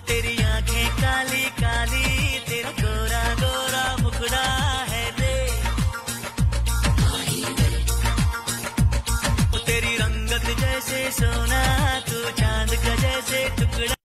तेरी आंखें काली काली, तेरा गोरा गोरा मुखड़ा है रे, तेरी रंगत जैसे सोना